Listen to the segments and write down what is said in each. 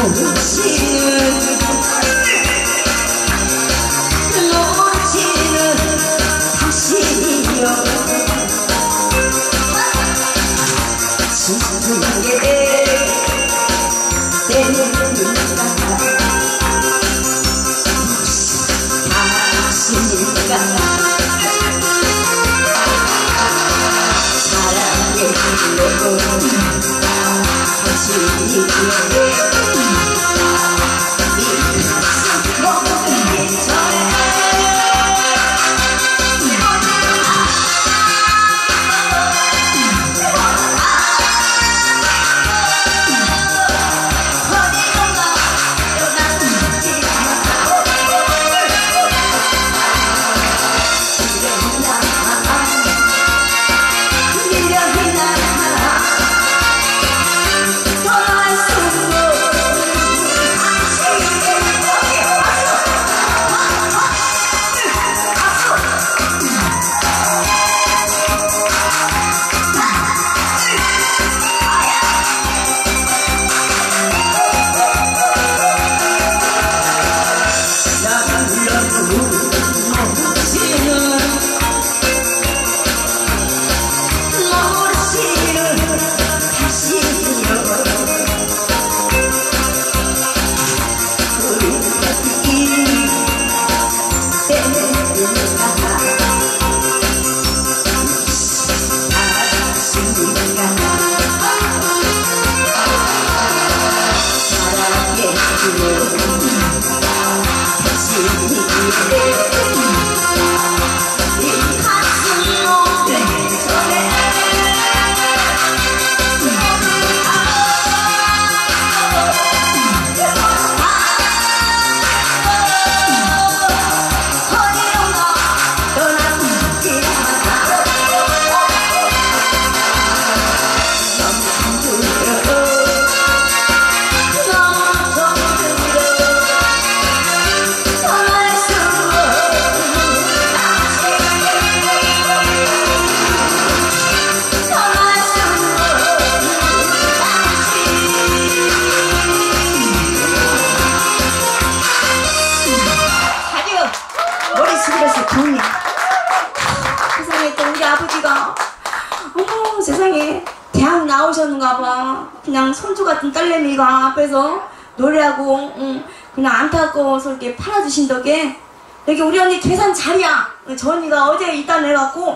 세상에 대학 나오셨는가 봐. 그냥 손주 같은 딸내미가 앞에서 노래하고 그냥 안타까워서 이렇게 팔아주신 덕에 여기 우리 언니 계산 자리야. 저 언니가 어제 이따 내갖고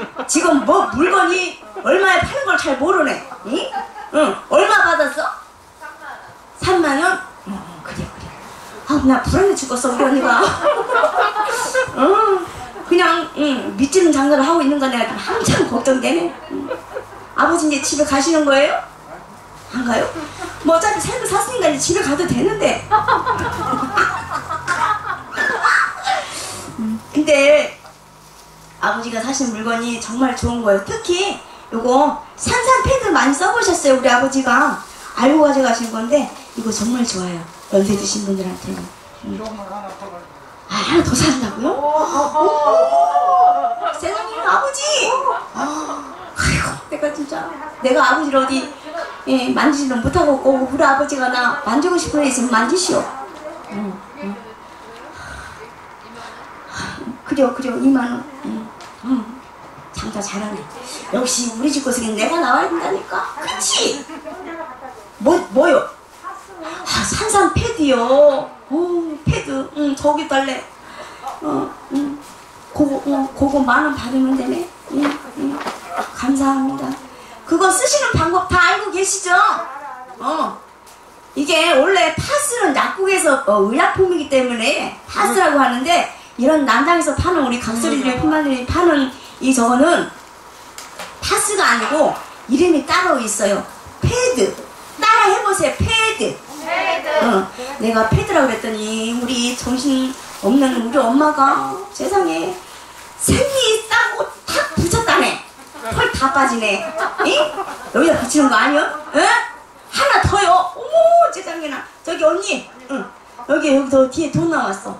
지금 뭐 물건이 얼마에 파는 걸 잘 모르네. 응? 얼마 받았어? 3만 원? 그래. 아, 나 불안해 죽겠어 우리 언니가. 그냥 밑지는 장사를 하고 있는 거 내가 한참 걱정되네. 아버지 이제 집에 가시는 거예요? 안 가요? 뭐 어차피 살고 샀으니까 이제 집에 가도 되는데. 근데 아버지가 사신 물건이 정말 좋은 거예요. 특히 요거 산산 패드 많이 써보셨어요. 우리 아버지가 알고 가져가신 건데 이거 정말 좋아요. 연세 드신 분들한테는. 하나 더 산다고요? 세상에 아버지! 아이고 내가 진짜 내가 아버지를 어디 만지지는 못하고 오고 우리 아버지가 나 만지고 싶은 애 있으면 만지시오. 그래요 2만원. 장사 잘하네. 역시 우리 집 고생은 내가 나와야 된다니까. 그치? 뭐요? 아, 산산 패드요. 패드. 저기 달래. 그거 10,000원 받으면 되네. 감사합니다. 그거 쓰시는 방법 다 알고 계시죠? 이게 원래 파스는 약국에서 의약품이기 때문에 파스라고 하는데 이런 난장에서 파는 우리 각설이들이 품만들이 파는 이 저거는 파스가 아니고 이름이 따로 있어요. 패드. 따라 해보세요. 패드. 내가 패드라고 그랬더니 우리 정신 없는 우리 엄마가 세상에 생리 싸고 탁 붙였다네. 털 다 빠지네. 여기다 붙이는 거 아니요? 하나 더요. 어머 세상에나. 저기 언니 여기 더 뒤에 돈 나왔어.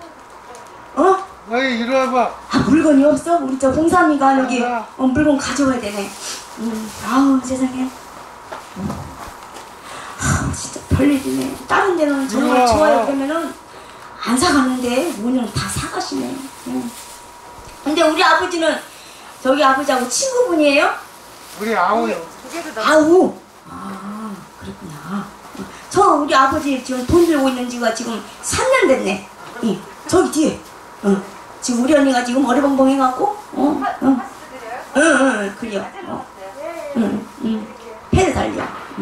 여기 이리 와봐. 아 물건이 없어? 우리 저 홍삼이가 여기 물건 가져와야 되네. 아우 세상에. 아우 진짜 별일이네. 다른 데는 정말 좋아요 그러면은 안 사갔는데 오늘은 다 사가시네. 근데 우리 아버지는 저기 아버지하고 친구분이에요? 우리 아우요. 아우. 아 그렇구나. 저 우리 아버지 지금 돈 들고 있는 지가 지금 3년 됐네. 저기 뒤에. 지금 우리 언니가 지금 어리벙벙 해갖고. 그래요. 패드 달려.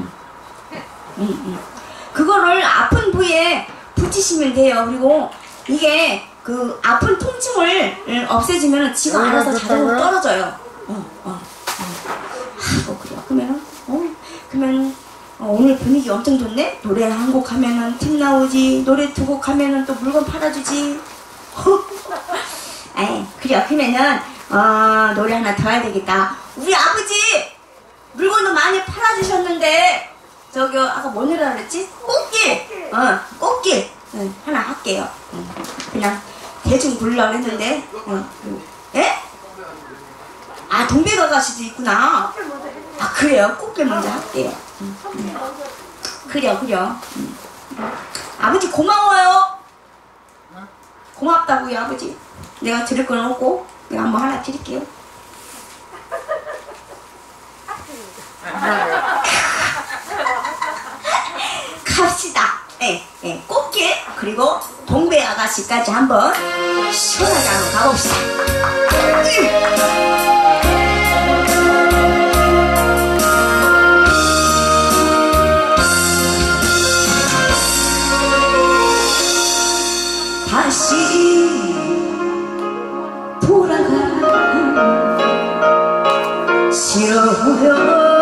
그거를 아픈 부위에 붙이시면 돼요. 그리고 이게 그 아픈 통증을 없애주면 지가 알아서 자동으로 떨어져요. 아이고 그래요. 그러면 오늘 분위기 엄청 좋네. 노래 한 곡 하면은 팀 나오지. 노래 두 곡 하면은 또 물건 팔아주지. 에이 그래요. 그러면은 노래 하나 더 해야 되겠다. 우리 아버지 물건도 많이 팔아주셨는데 저기 아까 뭐 노래라 그랬지? 꽃길. 꽃길 하나 할게요. 그냥 대충 부르려고 했는데. 예? 아 동백아가씨도 있구나. 아 그래요. 꽃길 먼저 할게요. 그래요. 아버지 고마워요. 고맙다고요 아버지. 내가 들을 건 없고 내가 한번 하나 드릴게요. 갑시다. 꽃길 그리고 동배 아가씨까지 한번 시원하게 한번 가봅시다. 다시 돌아가 싫어요.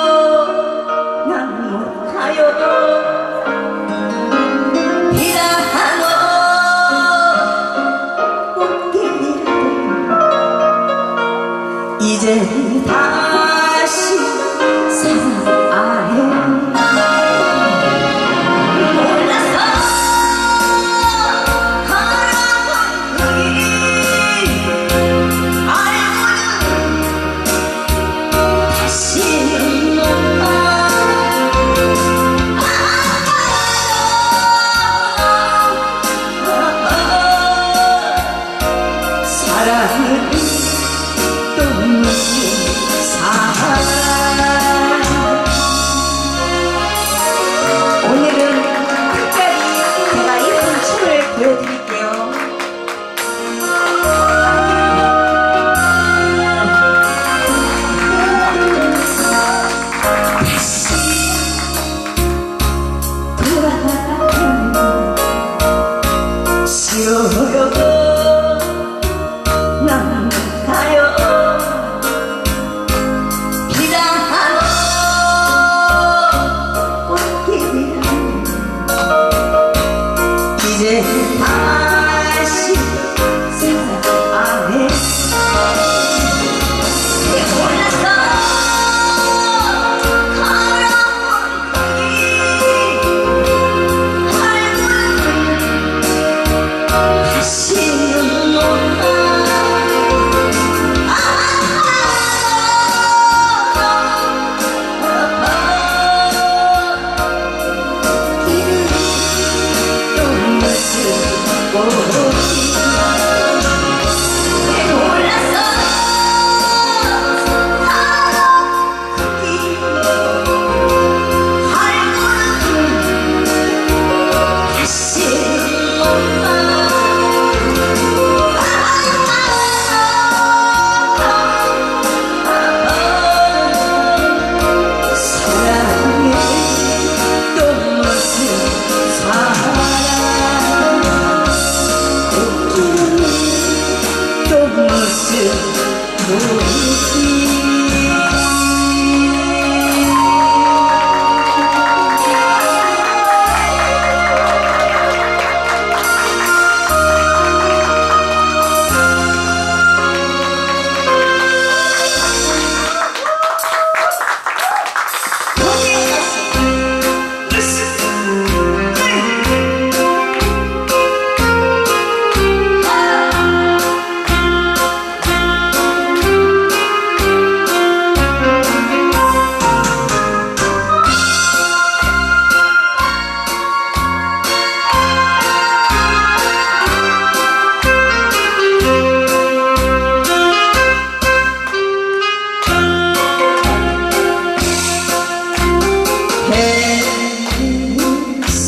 난 못 가요. 이제 다시 사랑해. 몰라서 걸어온 그 길 알고는 다시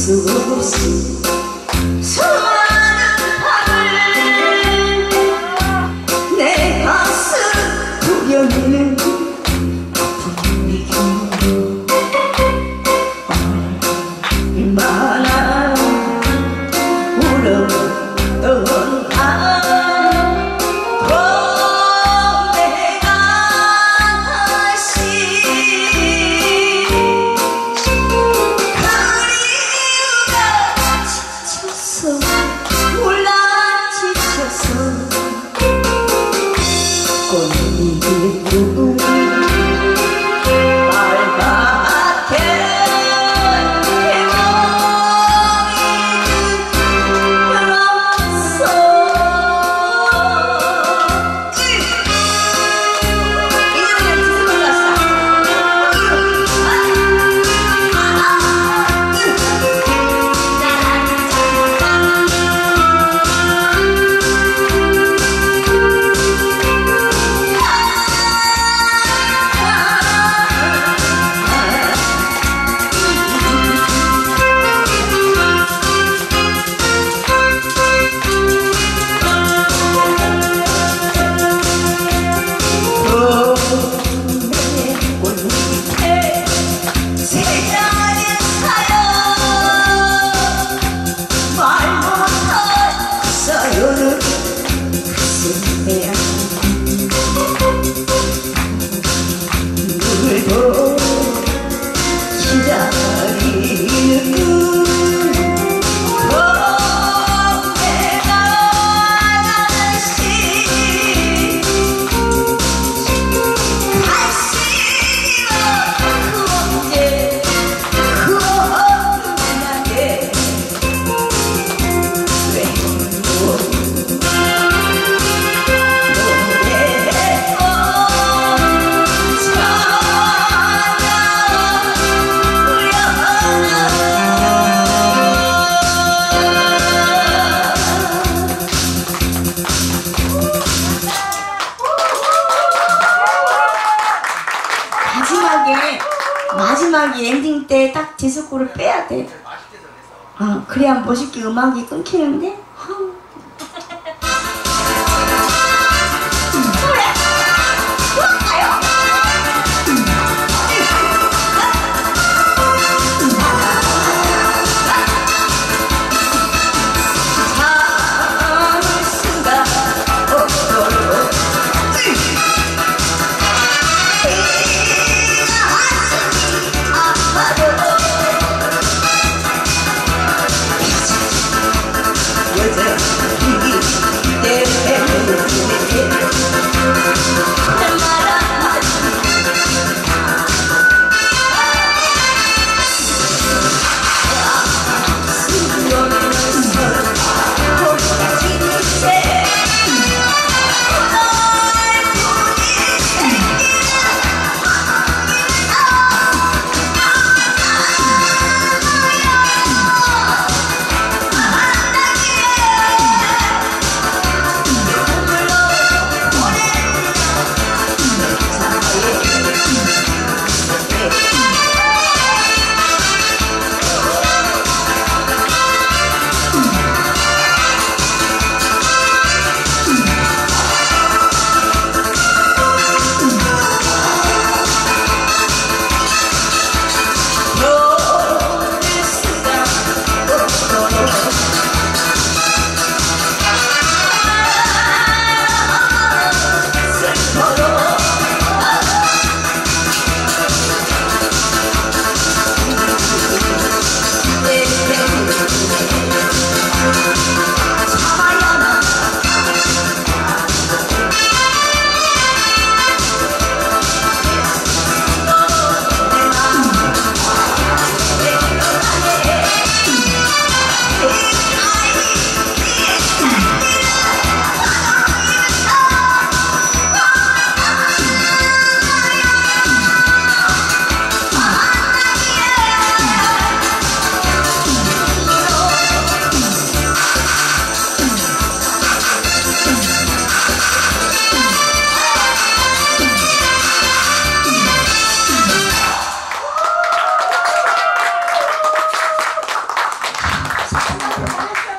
수 없이 수많은 밤을 내 가슴 후련히는 아픔이 얼마나 울었던 마지막에 엔딩 때 딱 디스코를 빼야 돼. 그래야 멋있게 음악이 끊기는데.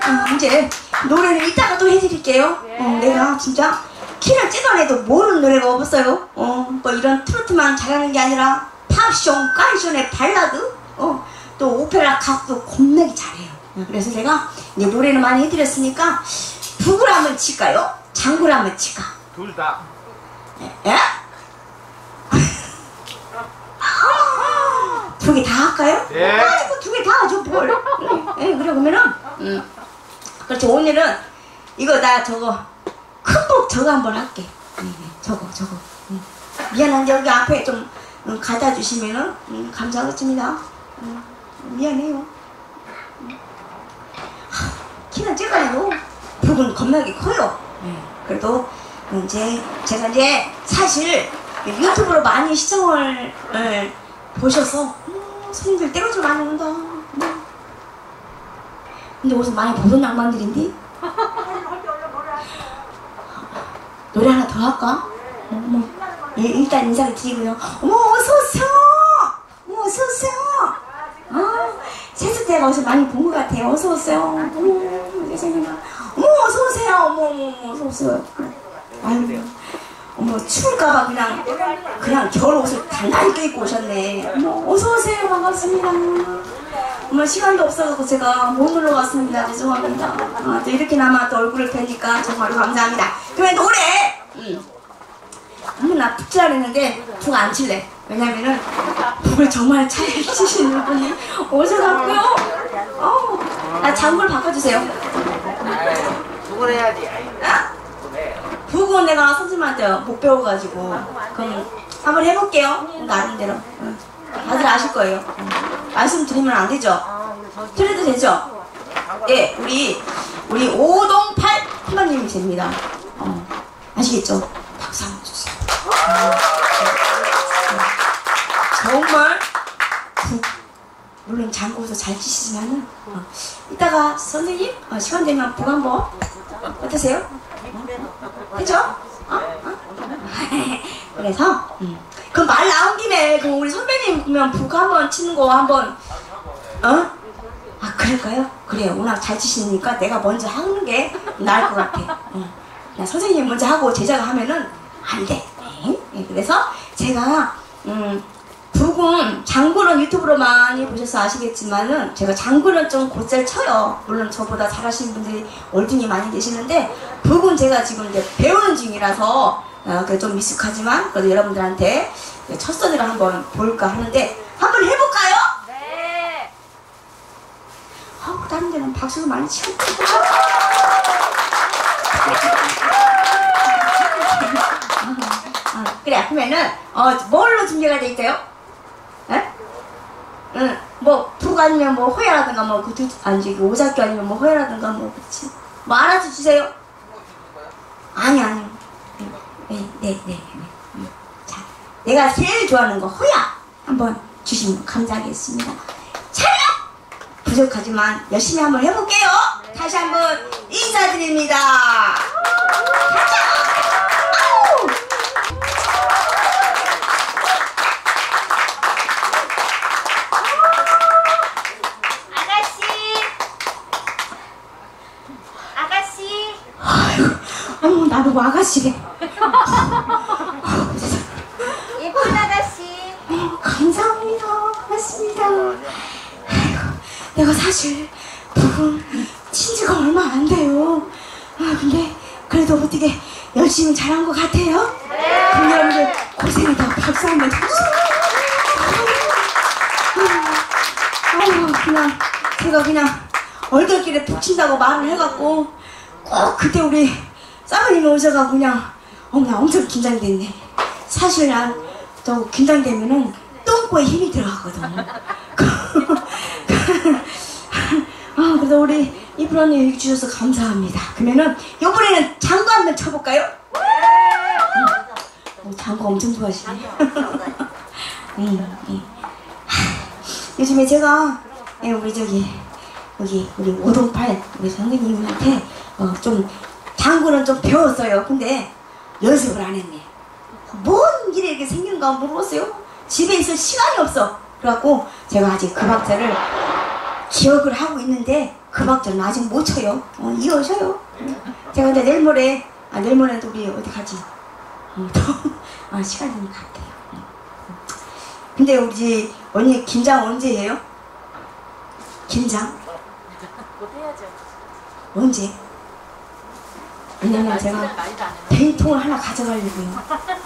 이제 노래를 이따가 또 해드릴게요. 내가 진짜 키를 찌더라도 모르는 노래가 없어요. 뭐 이런 트로트만 잘하는 게 아니라 팝송, 깐션의 발라드, 또 오페라 각도 겁나게 잘해요. 그래서 제가 이제 노래를 많이 해드렸으니까 북을 한번 칠까요? 장구를 한번 칠까? 둘 다. 예? 두 개 다 할까요? 예. 아이고 두 개 다 하죠 뭘. 예, 그래 보면은 그렇지 오늘은 이거 나 저거 큰복 저거 한번 할게. 저거 미안한데 여기 앞에 좀 갖다 주시면은 감사하겠습니다. 미안해요. 키는 작아요. 북은 겁나게 커요. 그래도 이제 제가 이제 사실 유튜브로 많이 시청을 보셔서 손님들 때려줄 많이 온다. 근데 어디서 많이 보던 양반들인데 노래 하나 더 할까? 예, 일단 인사를 드리고요. 어머 어서오세요. 어머 어서오세요. 세수 때가 어디서 많이 본 것 같아요. 어서오세요. 어머 세상에나. 어머 어서오세요. 어머 어서오세요. 아유 어머 추울까봐 그냥 겨울 옷을 단단히 껴입고 오셨네. 어머 어서오세요. 반갑습니다. 어머 시간도 없어서 제가 못 놀러 왔습니다. 죄송합니다. 또 이렇게나마 또 얼굴을 뵈니까 정말로 감사합니다. 그러면 노래 나 북치라 했는데 북 안 칠래. 왜냐면은 북을 정말 잘 치시는 분이 오셔갖고요. 나 장구를 바꿔주세요. 북을 해야지. 북은 내가 선생님한테 못 배워가지고 그럼 한번 해볼게요. 나름대로. 다들 아실 거예요. 말씀드리면 안 되죠? 드려도 되죠? 예, 우리 528 선배님이 됩니다. 아시겠죠? 박수 한번 주세요. 정말 북 물론 장구도 잘 치시지만은 이따가 선생님 시간 되면 북 한번 어떠세요? 그죠? 그래서 그럼 말 나온 김에 그럼 우리 선배님 보면 북 한번 치는 거 한번 그럴까요? 그래요. 워낙 잘 치시니까 내가 먼저 하는 게 나을 것 같아. 그냥 선생님 먼저 하고 제자가 하면은 안 돼. 그래서 제가 북은 장구는 유튜브로 많이 보셔서 아시겠지만은 제가 장구는 좀 곧잘 쳐요. 물론 저보다 잘하시는 분들이 월등히 많이 계시는데 북은 제가 지금 이제 배우는 중이라서 좀 미숙하지만 그래도 여러분들한테 첫 선으로 한번 볼까 하는데 한번 해볼까요? 네. 다른 데는 박수도 많이 치고 그래 그러면은 뭘로 준비가 돼 있어요? 뭐 북 아니면 뭐 호야라든가 뭐 아니 오작교 아니면 뭐 호야라든가 뭐 그렇지 뭐 알아서 주세요. 아니 네. 자 내가 제일 좋아하는 거 호야 한번 주시면 감사하겠습니다. 촬영 부족하지만 열심히 한번 해볼게요. 다시 한번 인사드립니다. 가자. 나보고 아가씨래. 예쁜 아가씨. 감사합니다. 고맙습니다. 아이고, 내가 사실 북은 친지가 얼마 안 돼요. 근데 그래도 어떻게 열심히 잘한 것 같아요? 네. 그럼 여러분들 고생했다. 박수 한번 쳐주세요. 제가 그냥 얼떨결에 북 친다고 말을 해갖고 꼭 그때 우리 사모님이 오셔가지고 그냥 나 엄청 긴장됐네. 사실 난 또 긴장되면은 똥꼬에 힘이 들어가거든요. 그래도 우리 이프로님 얘기 주셔서 감사합니다. 그러면은 이번에는 장구 한번 쳐볼까요? 장구 엄청 좋아하시네. 요즘에 제가 우리 우리 528 우리 선생님한테 좀 장구는 좀 배웠어요. 근데 연습을 안 했네. 뭔 일이 이렇게 생긴가 모르겠어요. 집에 있을 시간이 없어. 그래갖고 제가 아직 그 박자를 기억을 하고 있는데 그 박자는 아직 못 쳐요. 이어셔요. 제가 근데 내일모레도 우리 어디 가지? 시간이 갈게요. 근데 우리 언니 김장 언제 해요? 김장? 못해야죠. 언제? 왜냐면 제가 뱅통을 하나 가져가려고요.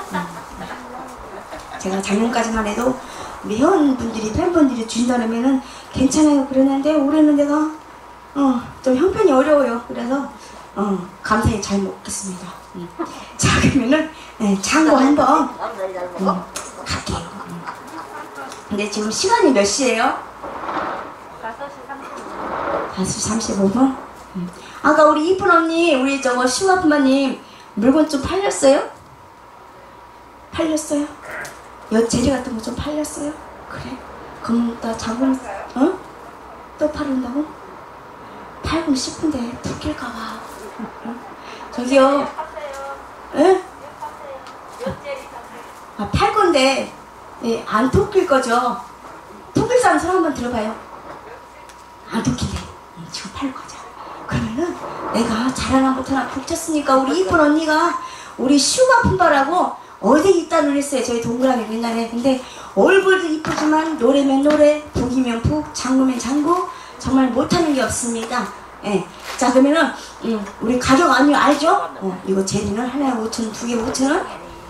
제가 작년까지만 해도 우리 회원분들이 팬분들이 준다면은 괜찮아요 그러는데 올해는 내가 좀 형편이 어려워요. 그래서 감사히 잘 먹겠습니다. 자 그러면은 장고 한번 갈게요. 근데 지금 시간이 몇 시예요? 5시 35분. 아까 우리 이쁜 언니 우리 저거 시우아프마님 물건 좀 팔렸어요? 팔렸어요? 제리 같은 거 좀 팔렸어요? 그래? 그럼 나 장군 또 팔린다고? 팔고 싶은데 풀킬까봐. 저기요. 에? 팔 건데 안 토낄 거죠? 토낄 사람 손 한번 들어봐요. 안 토끼네. 지금 팔 거죠. 그러면은 내가 잘하나 못하나 북쳤으니까 우리 이쁜 언니가 우리 슈가 품바라고 어디 입단을 했어요. 저희 동그라미 옛날에. 근데 얼굴도 이쁘지만 노래면 노래, 북이면 북, 장구면 장구 정말 못하는 게 없습니다. 예. 자 그러면은 우리 가격 알죠? 이거 제리는 하나에 5,000원, 두 개 5,000원.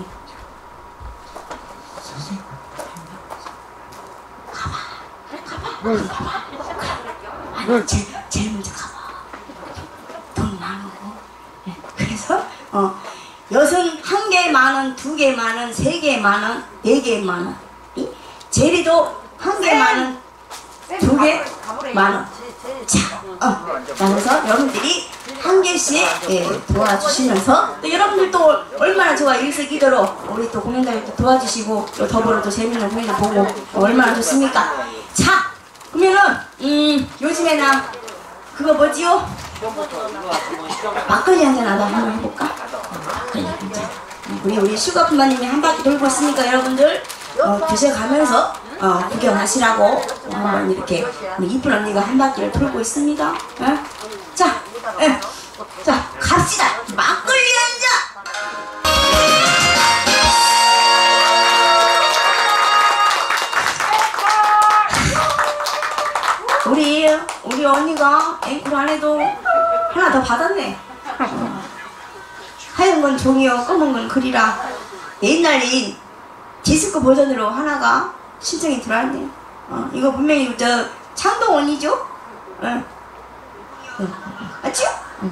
가봐. 아니 제일 먼저 가봐. 돈 많고. 예. 그래서 여섯 1개 만원, 2개 만원, 3개 만원, 4개 만원. 제리도 1개 만원, 2개 만원. 자, 그래서 여러분들이 1개씩 도와주시면서 또 여러분들도 얼마나 좋아 일석이조로 우리 또 공연장에 또 도와주시고 또 더불어 또 재밌는 공연을 보고 얼마나 좋습니까? 자, 그러면은 요즘에는 그거 뭐지요? 막걸리 한잔 하다 한번 해볼까? 막걸리 한잔. 우리 슈가품마님이 한 바퀴 돌고 있으니까 여러분들 드셔가면서 구경하시라고 한번 이렇게 우리 이쁜 언니가 한 바퀴를 돌고 있습니다. 자, 자 갑시다. 막걸리 한잔. 우리 언니가 앵콜 안 해도 하나 더 받았네. 하얀 건 종이요, 검은 건 글이라. 옛날에 디스코 버전으로 하나가 신청이 들어왔네. 이거 분명히 저 창동 언니죠? 맞죠?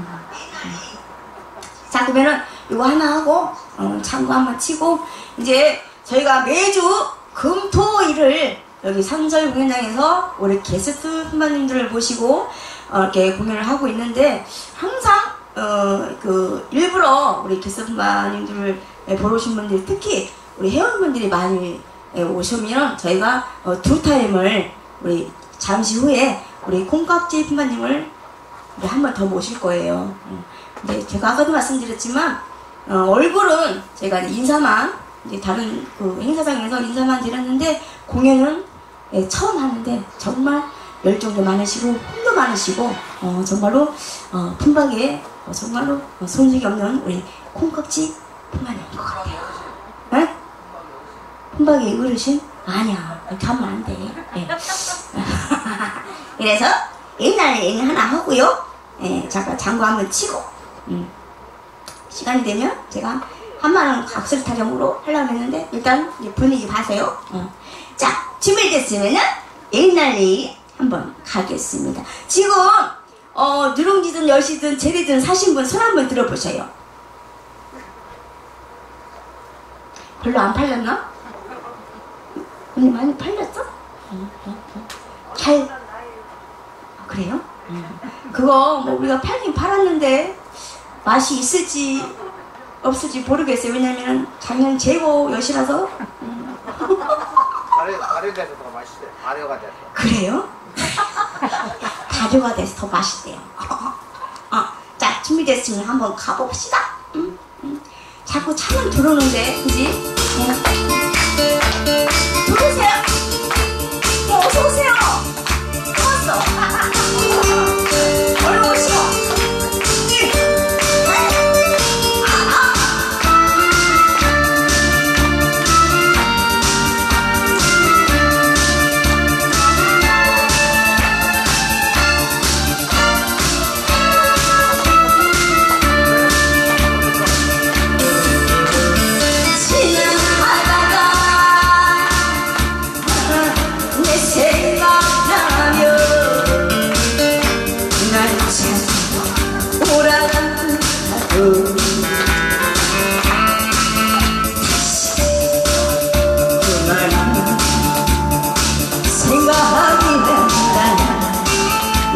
자 그러면은 이거 하나 하고 창고 한번 치고 이제 저희가 매주 금토일을 여기 상설 공연장에서 우리 게스트 선배님들을 모시고 이렇게 공연을 하고 있는데 항상 그 일부러 우리 게스트 선배님들을 보러 오신 분들이 특히 우리 회원분들이 많이 오시면 저희가 2타임을 우리 잠시 후에 우리 콩깍지 선배님을 한 번 더 모실 거예요. 근데 제가 아까도 말씀드렸지만 얼굴은 제가 인사만 이제 다른 그 행사장에서 인사만 드렸는데 공연은 처음 하는데 정말 열정도 많으시고 힘도 많으시고 정말로 품박에 정말로 손색이 없는 우리 콩깍지 품박인 것 같아요. 네? 품박이 어르신? 아니야 이렇게 하면 안 돼. 네. 그래서 옛날에 하나 하고요. 잠깐 장구 한번 치고 시간이 되면 제가 한마는 각설 타령으로 하려고 했는데 일단 분위기 봐세요. 자 준비됐으면은 옛날에 한번 가겠습니다. 지금 누룽지든 여시든 제리든 사신 분 손 한번 들어보세요. 별로 안 팔렸나? 언니 많이 팔렸어? 잘 그래요? 그거 뭐 우리가 팔긴 팔았는데 맛이 있을지 없을지 모르겠어요. 왜냐면 작년 재고 여시라서. 발효돼서 더 맛있어요. 발효가 돼서. 그래요? 발효가 돼서 더 맛있대요. 자 준비됐으면 한번 가봅시다. 자꾸 차는 들어오는데 그지? 들어오세요. 어서오세요. 왔어.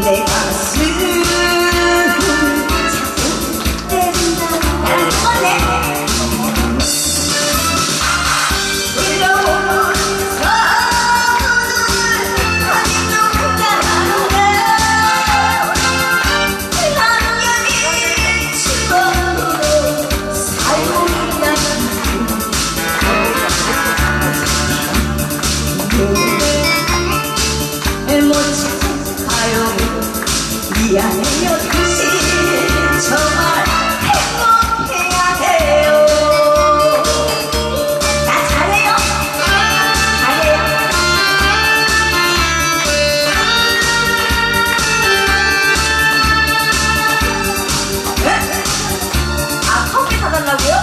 내 가슴을 자꾸 때린다. 나랑 똑같네. 흘러오는 서울은 아직도 간단한데 남녀의 추억으로 살고 있다는 멋진 가요. 미안해요 당신 정말 행복해야 해요. 나 잘해요. 잘해요. 네? 아 커피 사달라고요?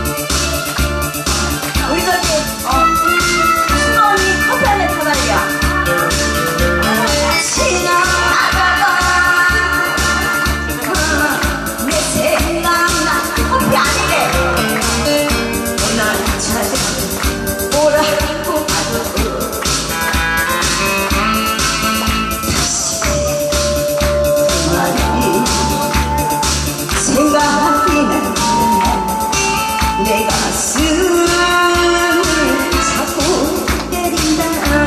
우리 저기 수아 언니 커피 한 잔 사달래요. 지나가다가 내 생각나 커피 아니래. 난 찾아 뭐라고 하고 다시 그 말이 생각이 나면 내 가슴을 자꾸 때린다.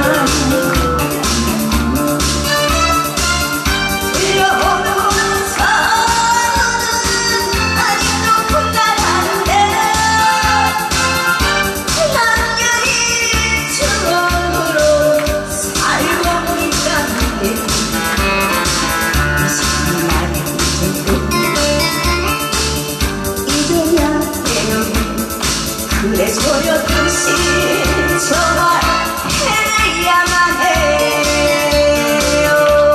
그래서였듯이 정말 해야만 해요.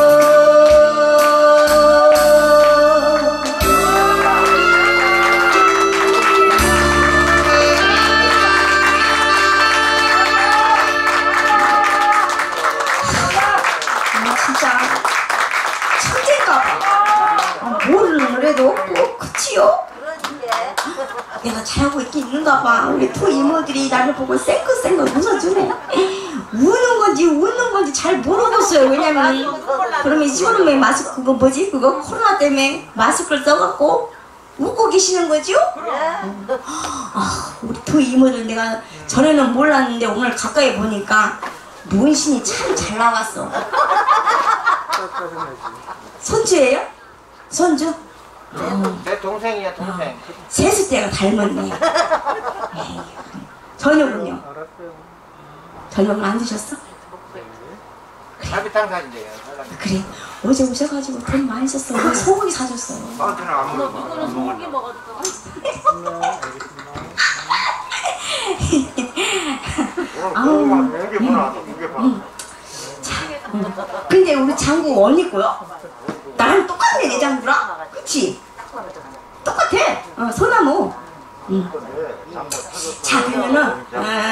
진짜 천재인가 봐. 모르는 노래도 없고 그치요? 내가 잘하고 있긴 있는가 봐. 우리 토 이모들이 나를 보고 쌩긋쌩긋 웃어주네. 웃는 건지 잘 모르겠어요. 왜냐면 그러면 시원한 마스크 그거 뭐지? 그거 코로나 때문에 마스크를 써갖고 웃고 계시는 거죠? 아, 우리 토 이모들 내가 전에는 몰랐는데 오늘 가까이 보니까 문신이 참 잘 나왔어. 손주예요? 손주? 내 동생이야 동생. 세수 때가 닮았네. 저녁은요? 저녁은 안 드셨어? 갈비탕 사준대요. 그래. 어제 오셔가지고 돈 많이 썼어. 소고기 사줬어. 나한테는 안 먹어. 누구는 소고기 먹어도 아우. 고기 보나 고기 봐. 근데 우리 장구 언니고요. 나랑 똑같네 내 장구랑. 그치? 똑같아. 소나무. 자 그러면은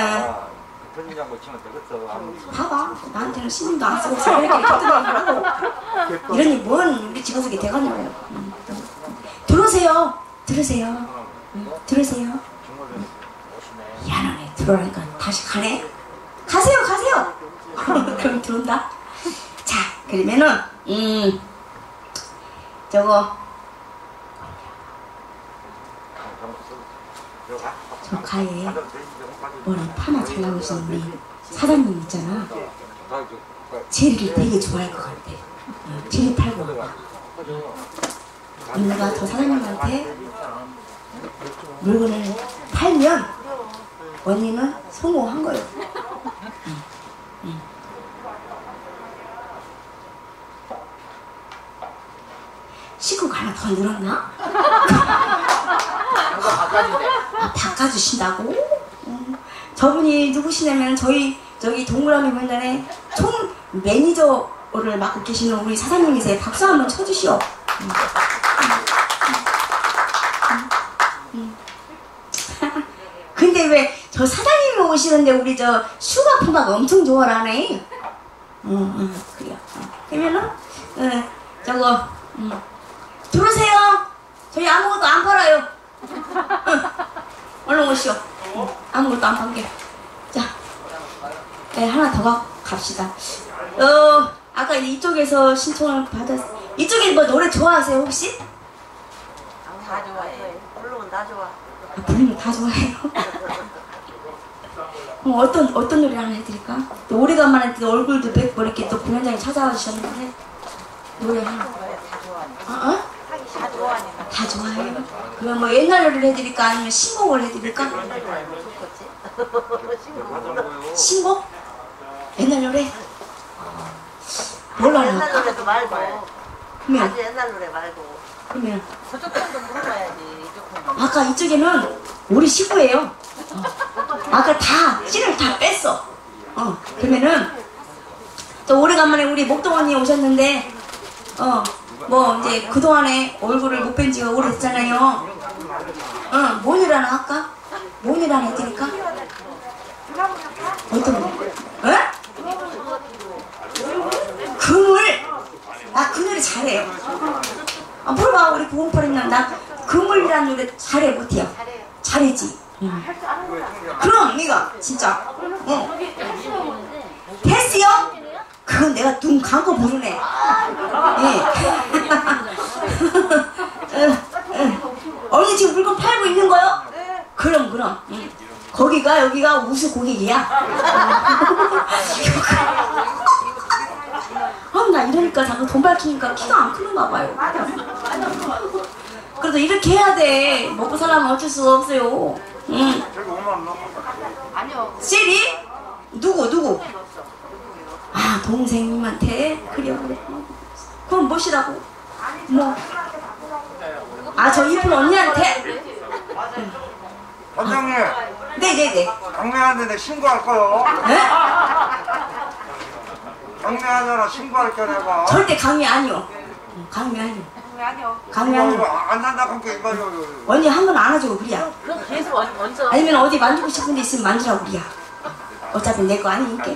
봐봐. 나한테는 신경도 안 쓰고 이렇게 뜯어가고 이러니 뭔 우리 집안속에 대가냐고요. 들어오세요. 들으세요. 들으세요. 미안하네. 들어오니까 다시 가네. 가세요 가세요. 그럼 들어온다. 자 그러면은 저거 저 가에 머리 파마 잘 나오시는 우리 사장님 있잖아. 제리를 되게 좋아할 것 같아. 제리 팔고 언니가 저 사장님한테 물건을 팔면 언니는 성공한 거예요. 식구가 하나 더 늘었나? 아, 바꿔주신다고? 저분이 누구시냐면 저희 저기 동그라미 맨날에 총 매니저를 맡고 계시는 우리 사장님이세요. 박수 한번 쳐주시오. 근데 왜 저 사장님이 오시는데 우리 저 슈가 푸마가 엄청 좋아하네. 그래요. 그러면은 저거 들어오세요. 저희 아무것도 안 팔아요. 얼른 오시오. 아무것도 안 팔게. 자, 하나 더 갑시다. 아까 이쪽에서 신청을 받았. 이쪽에 뭐 노래 좋아하세요 혹시? 다 좋아해. 부르면 다 좋아. 아, 부르면 다 좋아해요. 어떤 노래 하나 해드릴까? 또 오래간만에 또 얼굴도 뵙고 이렇게 또 공연장에 찾아와 주셨는데 노래 하나. 다 좋아하니까. 어? 다 좋아하니까. 다 좋아해요? 그러면 뭐 옛날 노래를 해드릴까 아니면 신곡을 해드릴까? 신곡? 옛날 노래? 뭘로 옛날 할까? 노래도 말고. 그러면 아주 옛날 노래 말고. 그러면 저쪽 편도 물어봐야지. 이쪽 편도. 아까 이쪽에는 우리 시부예요. 아까 다 씨를 다 뺐어. 그러면은 또 오래간만에 우리 목동언니 오셨는데 뭐 이제 그동안에 얼굴을 못 뵌 지가 오래됐잖아요. 뭔 일 하나 할까? 뭔 일 하나 해드릴까? 어떤 거? 그물! 나 그 노래 잘해요. 물어봐 우리 9081년 나 그물이라는 노래 잘해 못해요? 잘했지? 그럼 네가 진짜 됐어요? 그건 내가 눈 감고 부르네. 언니 지금 물건 팔고 있는 거요? 그럼 거기가 여기가 우수 고객이야. 나 이러니까 자꾸 돈 밝히니까 키가 안 크나 봐요. 그래도 이렇게 해야 돼. 먹고 살려면 어쩔 수가 없어요. 저기 오면 뭐 아니요. 셀이? 누구? 아 동생님한테? 그래요. 그럼 뭐시라고? 뭐? 아 저 이쁜 언니한테? 원장님 네네네. 강매한테 내 신고할 거요. 네? 강매하잖아 신고할 거라고. 절대 강의 아니요. 강의 아니요. 아니요. 강의 아니요. 안 산다 그러니까 이거 언니 한 번 안아주고 그래야. 그럼 계속 먼저. 아니면 어디 만지고 싶은 데 있으면 만지라고 그래야. 어차피 내 거 아니니까.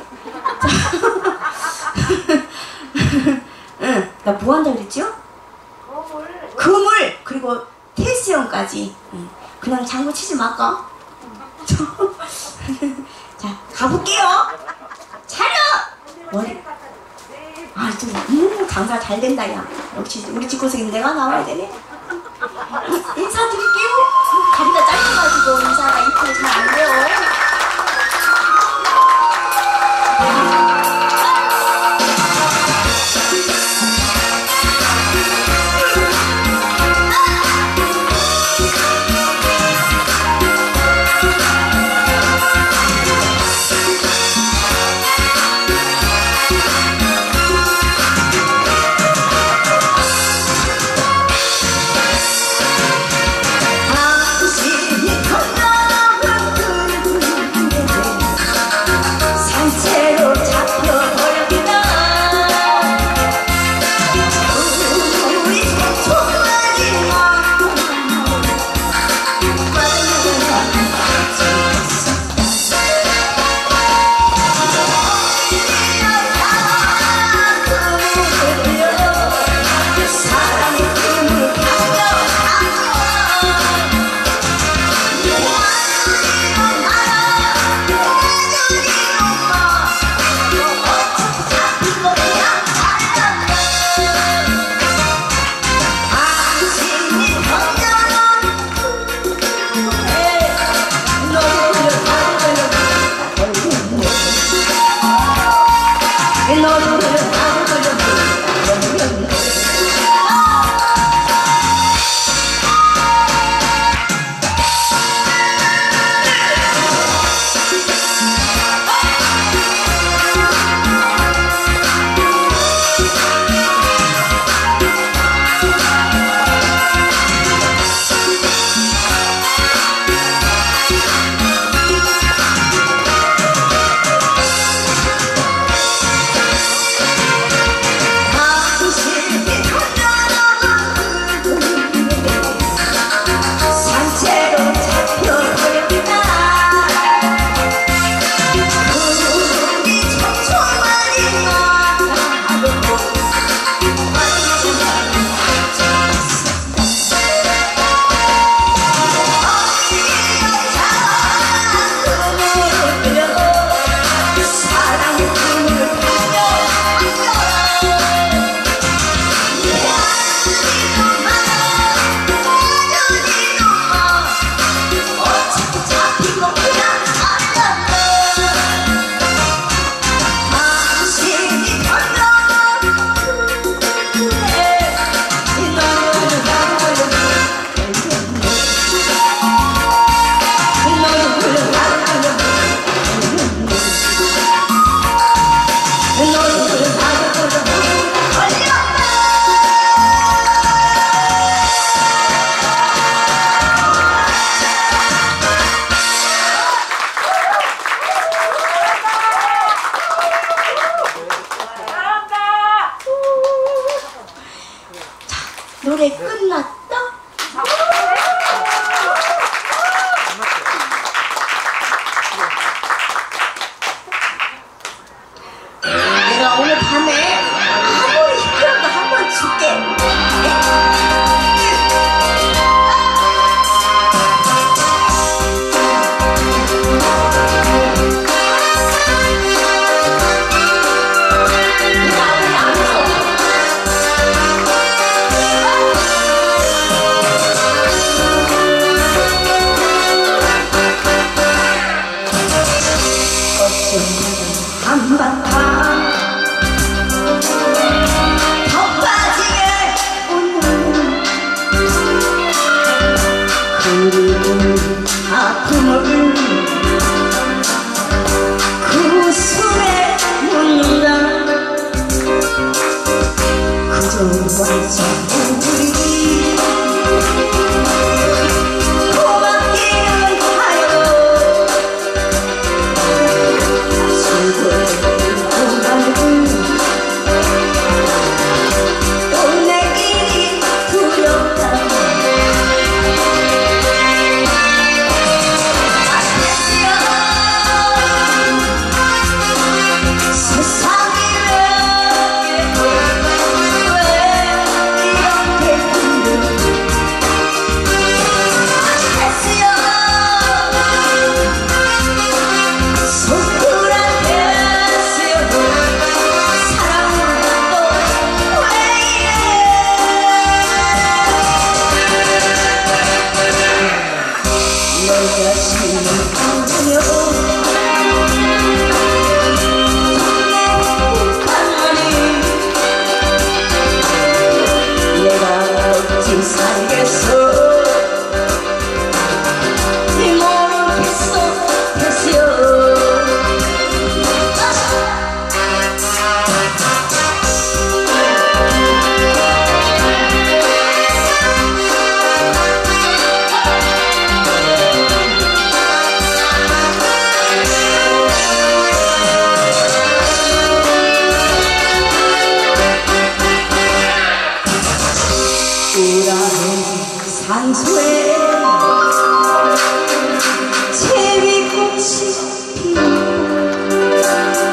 응, 나 뭐 한다 그랬죠? 그물 그리고 테스형까지. 그냥 장구 치지 말까? 자 가볼게요. 차려. 머리. 장사 잘 된다 야. 역시 우리 집구석에 내가 나와야 되네. 인사드릴게요. 다리가 짧아가지고 인사가 이쁘게 잘 안 돼요. 당신이 건너간 그 노래 끝났다? 내가 오늘 밤에 아무리 힘들어도 한 번 줄게. 한바탕 더 빠지게 웃는 그리운 아픔을 그 숨에 묻는다. 그저 완전 우리 고맙기는 하여 또 내 길이 두렵다. 세상이 왜 이렇게 힘들어. 산소에 제비꽃이 피었다.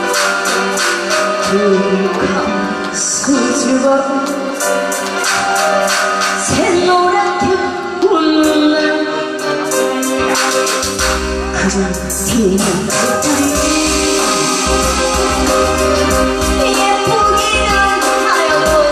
굵은 수줍어 새노랗게 웃는 날 그저 피는 꽃들이 예쁘기는 하여도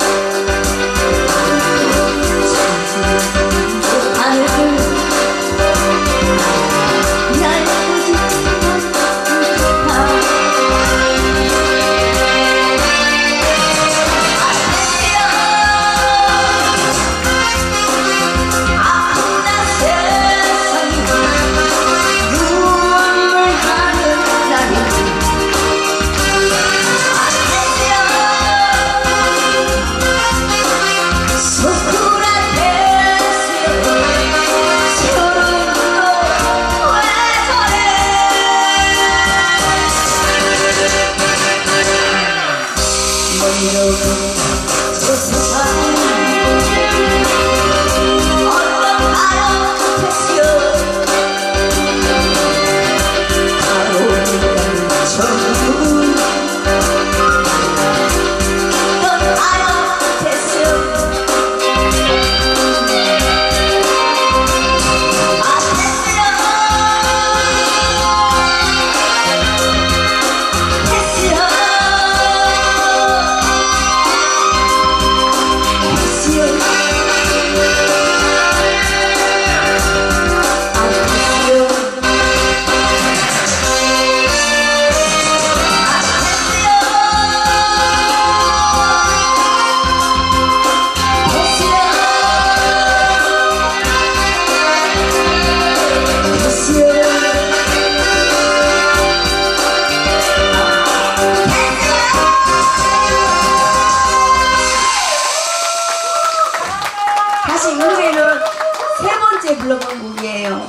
사실 이 노래는 세 번째 불러본 곡이에요.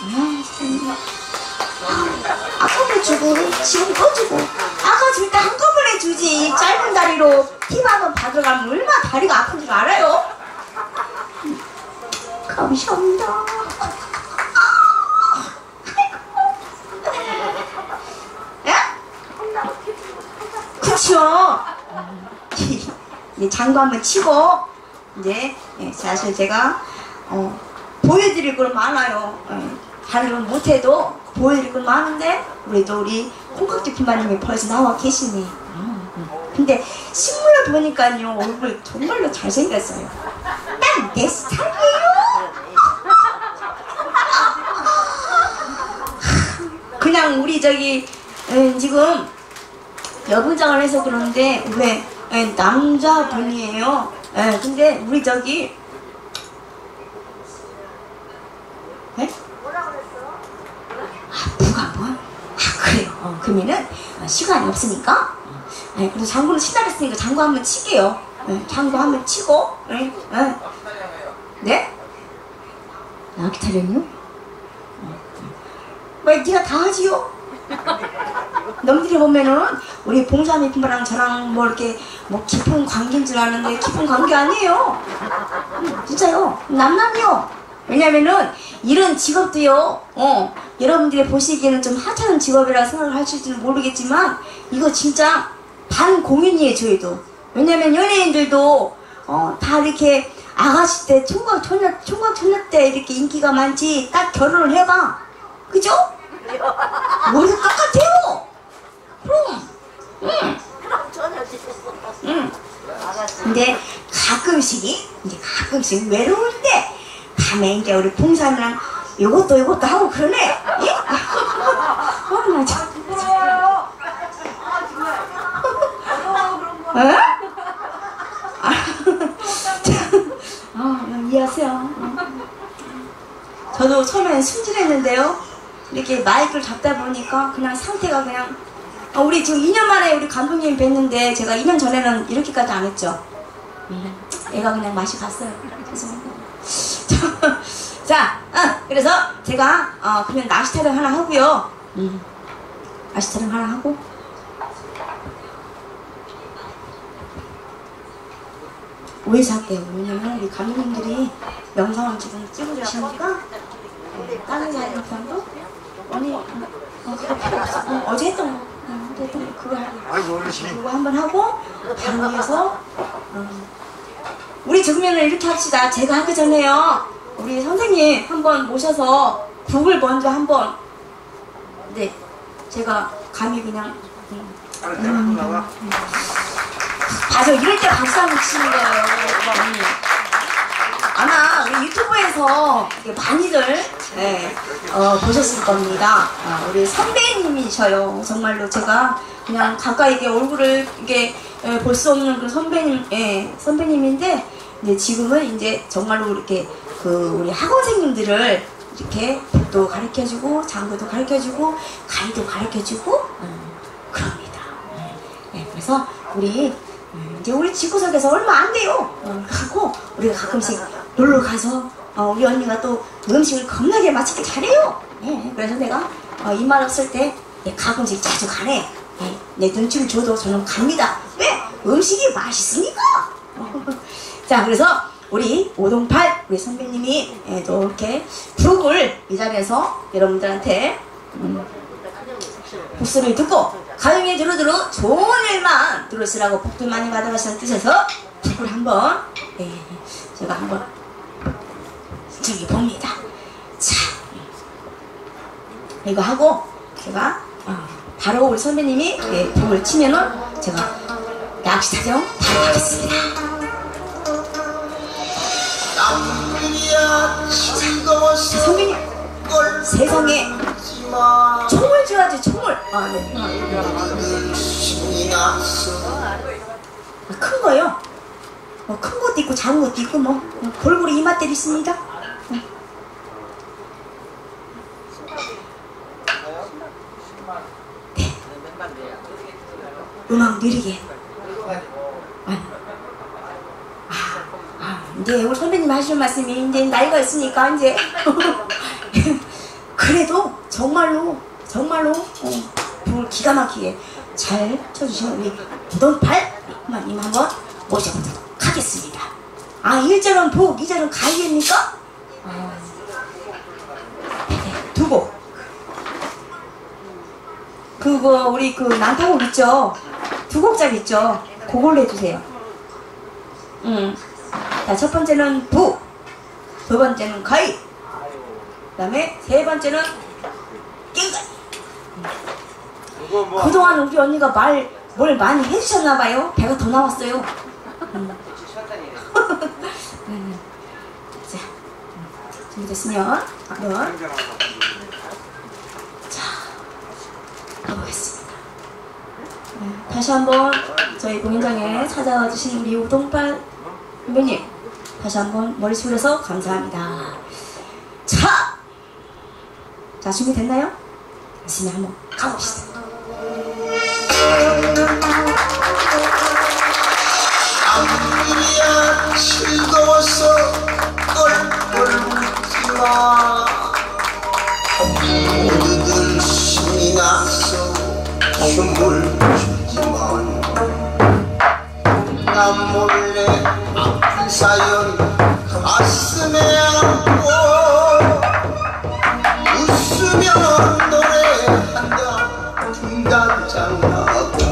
아까도 주고 지금 또 주고 아까 줄 때 한꺼번에 주지. 짧은 다리로 팁 한번 받으러가면 얼마나 다리가 아픈 줄 알아요? 감사합니다. 예? 그쵸? 이제 장구 한번 치고 이제 사실 제가 보여드릴 건 많아요. 하려면 못해도 보여드릴 건 많은데 우리도 우리 콩깍지 피마님이 벌써 나와 계시네. 근데 실물로 보니까요 얼굴 정말로 잘생겼어요. 난 내 스타일이에요. 그냥 우리 저기 지금 여분장을 해서 그러는데 왜 남자분이에요. 근데 우리 저기 누가 뭐? 그래요. 그러면은 시간이 없으니까 그래서 장구는 친다 그랬으니까 장구 한번 칠게요. 장구 한번 치고 네? 나 기다렸요? 왜 니가 다 하지요? 넘들이 보면은 우리 봉사미 피마랑 저랑 뭐 이렇게 뭐 깊은 관계인 줄 아는데 깊은 관계 아니에요. 진짜요. 남남이요. 왜냐면은 이런 직업도요 여러분들이 보시기에는 좀 하찮은 직업이라 생각하실지는 모르겠지만 이거 진짜 반공인이에요. 저희도. 왜냐면 연예인들도 다 이렇게 아가씨 때 총각 처녀 때 이렇게 인기가 많지 딱 결혼을 해봐. 그죠? 머리가 똑같아요. 그럼 그럼 전혀지. 근데 가끔씩 외로울 때 밤에 이제 우리 봉사랑 요것도 하고 그러네. 예? 나 참. 이해하세요. 저도 처음에는 승질했는데요. 이렇게 마이크를 잡다 보니까 그냥 상태가 그냥 우리 지금 2년 만에 우리 감독님 뵀는데 제가 2년 전에는 이렇게까지 안 했죠. 애가 그냥 맛이 갔어요. 죄송합니다. 자, 그래서 제가 그냥 나시 타령 하나 하고요. 나시 타령 하나 하고 오해서 할게요. 왜냐면 우리 감독님들이 영상을 지금 찍어주시니까 다른 사람도 언니 그거 필요 없어. 어제 했던 거 그거 그거 한번 하고 바로 위해서 우리 적으면은 이렇게 합시다. 제가 하기 전에요 우리 선생님 한번 모셔서 국을 먼저 한번 제가 감히 그냥 맞아 이럴 때 박수 한번 치는 거예요. 아마 우리 유튜브에서 많이들 보셨을 겁니다. 우리 선배님이셔요. 정말로 제가 그냥 가까이 이게 얼굴을 이게 볼 수 없는 그런 선배님인데 지금은 이제 정말로 이렇게 우리 학원생님들을 이렇게 복도 가르쳐주고 장구도 가르쳐주고 가위도 가르쳐주고 그럽니다. 그래서 우리 이제 우리 집구석에서 얼마 안 돼요. 하고 우리가 가끔씩 놀러 가서 우리 언니가 또 음식을 겁나게 맛있게 잘해요. 그래서 내가 입맛 없을 때 가끔씩 자주 가네. 내 눈치를 줘도 저는 갑니다. 왜? 음식이 맛있으니까. 자, 그래서 우리 508 우리 선배님이 또 이렇게 부록을 이 자리에서 여러분들한테 복수를 듣고 가정에 두루두루 좋은 일만 들으시라고 복들 많이 받아가시는 뜻에서 북을 한번 제가 한번 저기 봅니다. 자, 이거 하고 제가 바로 우리 선배님이 북을 치면은 제가 낚시 타령 바로 하겠습니다. 선배님 세상에 총을 줘야지 총을. 네. 큰 거요. 큰 것도 있고 작은 것도 있고 뭐 골고루 이맛들이 있습니다. 네. 음악 느리게. 이제 우리 선배님 하시는 말씀이 이제 나이가 있으니까 이제 그래도 정말로 북을 기가 막히게 잘 쳐주시는 우리 508 어머님 한번 모셔보도록 하겠습니다. 1절은 북, 2절은 가위입니까? 두곡. 그거 우리 그 난타곡 있죠? 2곡짜리 있죠? 그걸로 해주세요. 자, 첫 번째는 부, 두 번째는 가이, 그 다음에 세 번째는 깽가이. 그동안 우리 언니가 뭘 많이 해주셨나봐요. 배가 더 나왔어요. 자, 준비됐으면 한번 자, 가보겠습니다. 다시 한번 저희 공연장에 찾아와 주신 우리 우동팔 선배님 다시 한번 머리 숙여서 감사합니다. 자, 준비됐나요? 됐으면 한번 가봅시다. 아무리야 즐거워서 껄껄 웃지마. 모두들 신이 나서 춤을 추지만 난 몰래 아픈 사연 가슴에 안고 웃으며 노래한다 중단장하고.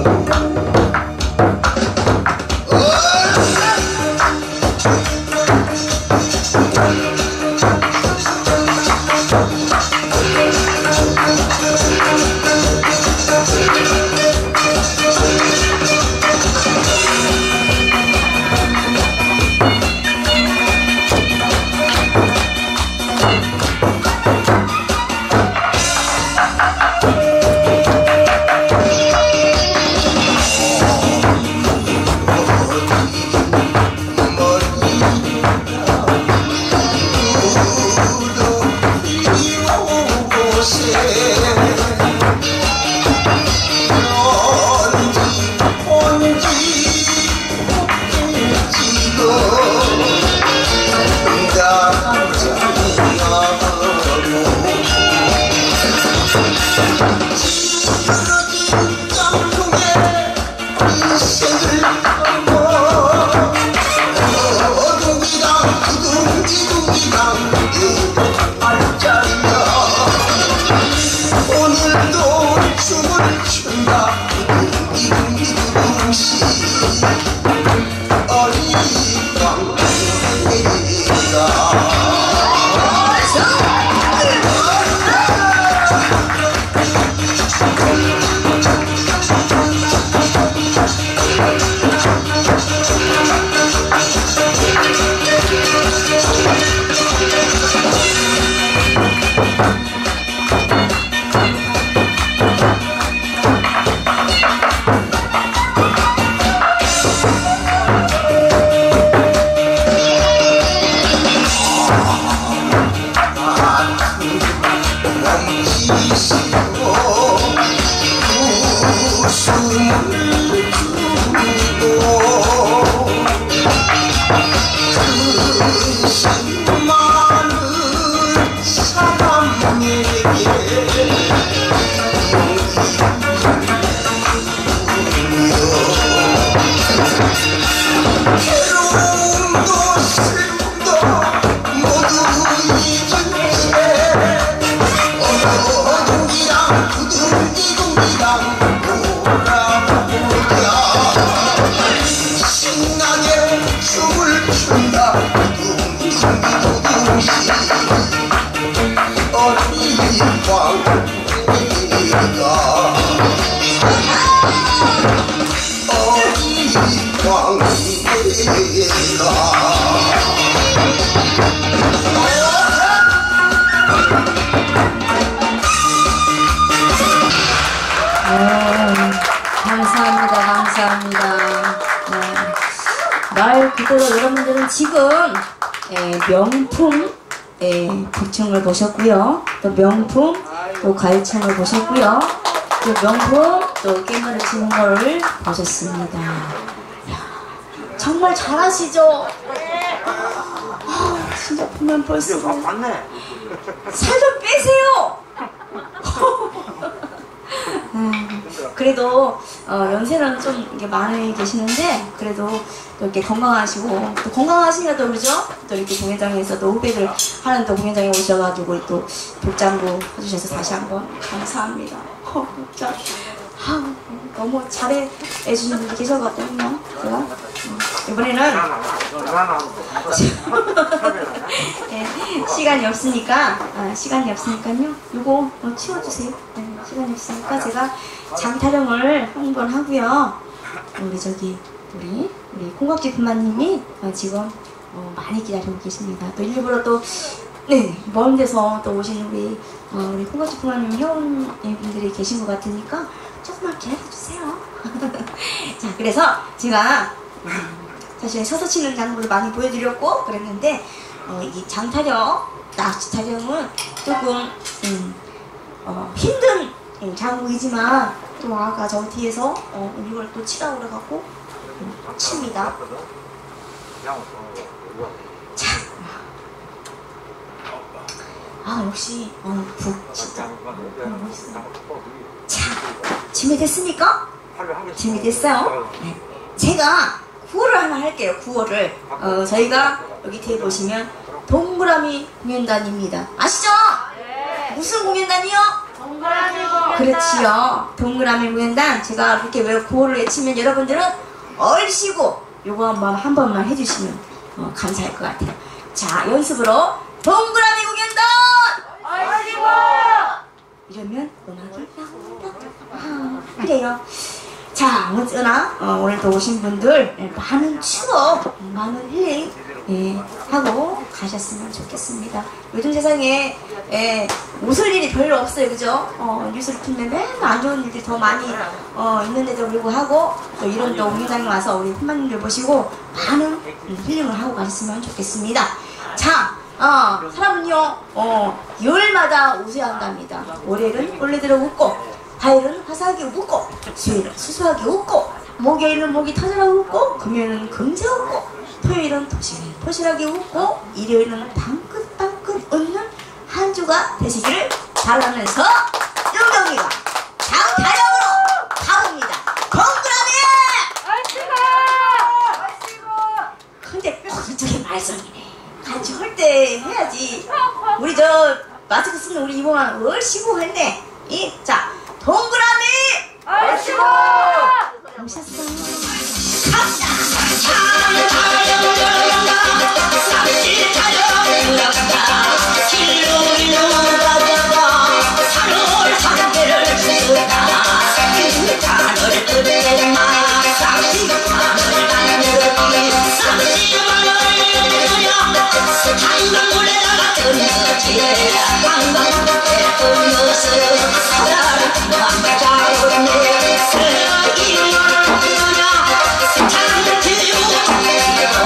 감사합니다. 말 그대로 여러분들은 지금 명품 북청을 보셨고요. 또 명품 또 가요청을 보셨고요. 또 명품 또 게임을 치는 걸 보셨습니다. 정말 잘하시죠? 진짜 보면 벌써 살 좀 빼세요. 그래도 연세는 좀 이렇게 많이 계시는데 그래도 또 이렇게 건강하시고 또 건강하시니까 또 그러죠? 또 이렇게 공연장에서 또 후배들 하는 또 공연장에 오셔가지고 또 복장도 해주셔서 다시 한번 감사합니다. 진짜 너무 잘해 주시는 분이 계셔가지고요. 제가 이번에는 네, 시간이 없으니까요. 요거 치워주세요. 네, 시간이 없으니까 제가 장타령을 한번 하고요. 우리 콩깍지 부마님이 지금 많이 기다리고 계십니다. 또 일부러 또 먼 데서 또 오신 우리 콩깍지 부마님 회원분들이 계신 것 같으니까 조금만 기다려주세요. 자, 그래서 제가 사실 서서 치는 장구도 많이 보여드렸고 그랬는데 이 장타령, 낚시 타령은 조금 힘든 장구이지만 또 아까 저 뒤에서 이걸 또 치라고 그래갖고 칩니다. 자, 역시 북 진짜 멋있어요. 자, 준비됐습니까? 준비됐어요? 네. 제가 구호를 하나 할게요. 구호를 저희가 여기 뒤에 보시면 동그라미 공연단입니다. 아시죠? 네. 무슨 공연단이요? 동그라미 공연단. 그렇지요. 동그라미 공연단. 제가 이렇게 구호를 외치면 여러분들은 얼씨구 요거 한 번만 해주시면 감사할 것 같아요. 자, 연습으로 동그라미 공연단 얼씨구 이러면 음악이 나온다. 그래요. 자, 어쩌나 오늘도 오신 분들 많은 추억, 많은 힐링 하고 가셨으면 좋겠습니다. 요즘 세상에 웃을 일이 별로 없어요, 그죠? 뉴스를 틀면 맨날 안 좋은 일들이 더 많이 있는데도 불구하고 또 이런 또 공연장에 와서 우리 팬분들 보시고 많은 힐링을 하고 가셨으면 좋겠습니다. 자, 사람은요 열마다 웃어야 한답니다. 월요일은 원래대로 웃고, 화요일은 화사하게 웃고, 수요일은 수수하게 웃고, 목요일은 목이 터져라 웃고, 금요일은 금세 웃고, 토요일은 토실하게 웃고, 일요일은 방긋방긋 웃는 한 주가 되시기를 바라면서 윤경이가 장타령으로 가봅니다. 동그라미! 근데 저게 말썽이네. 같이 할 때 해야지. 우리 마스크 쓰는 우리 이모가 얼씨구 했네. 자, 동그라미! 얼씨구! 오셨어. 갑니다! 사랑을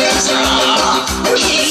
세상